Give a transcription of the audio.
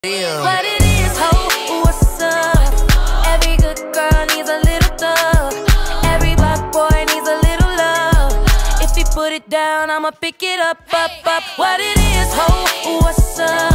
What it is, ho, what's up? Every good girl needs a little thug. Every black boy needs a little love. If he put it down, I'ma pick it up, up, up. What it is, ho, what's up?